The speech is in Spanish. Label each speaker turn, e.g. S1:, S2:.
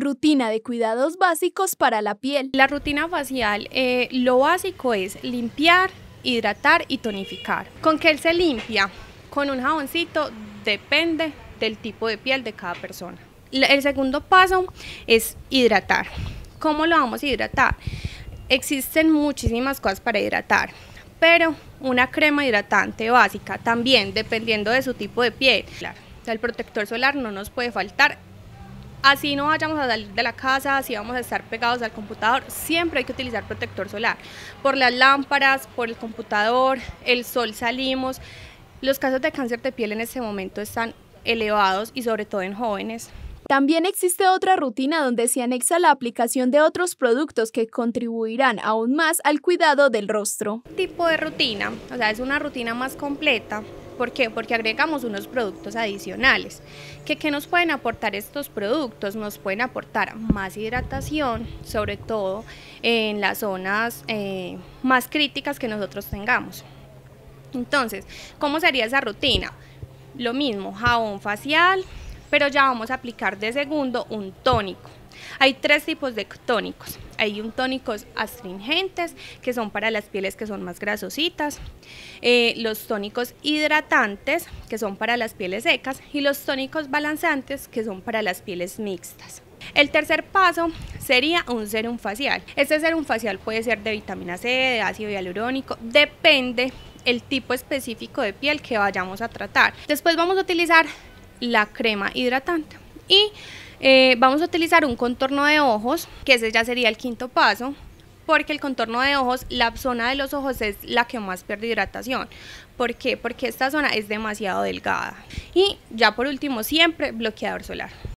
S1: Rutina de cuidados básicos para la piel.
S2: La rutina facial, lo básico es limpiar, hidratar y tonificar. ¿Con qué se limpia? Con un jaboncito, depende del tipo de piel de cada persona. El segundo paso es hidratar. ¿Cómo lo vamos a hidratar? Existen muchísimas cosas para hidratar, pero una crema hidratante básica también, dependiendo de su tipo de piel. Claro, el protector solar no nos puede faltar. Así no vayamos a salir de la casa, así vamos a estar pegados al computador, siempre hay que utilizar protector solar. Por las lámparas, por el computador, el sol salimos. Los casos de cáncer de piel en este momento están elevados y sobre todo en jóvenes.
S1: También existe otra rutina donde se anexa la aplicación de otros productos que contribuirán aún más al cuidado del rostro.
S2: Tipo de rutina, o sea, es una rutina más completa. ¿Por qué? Porque agregamos unos productos adicionales. ¿Qué nos pueden aportar estos productos? Nos pueden aportar más hidratación, sobre todo en las zonas más críticas que nosotros tengamos. Entonces, ¿cómo sería esa rutina? Lo mismo, jabón facial, pero ya vamos a aplicar de segundo un tónico. Hay tres tipos de tónicos. Hay tónicos astringentes, que son para las pieles que son más grasositas, los tónicos hidratantes, que son para las pieles secas, y los tónicos balanceantes, que son para las pieles mixtas. El tercer paso sería un sérum facial. Este sérum facial puede ser de vitamina C, de ácido hialurónico, depende el tipo específico de piel que vayamos a tratar. Después vamos a utilizar la crema hidratante y vamos a utilizar un contorno de ojos, que ese ya sería el quinto paso, porque el contorno de ojos, la zona de los ojos es la que más pierde hidratación. ¿Por qué? Porque esta zona es demasiado delgada. Y ya por último, siempre bloqueador solar.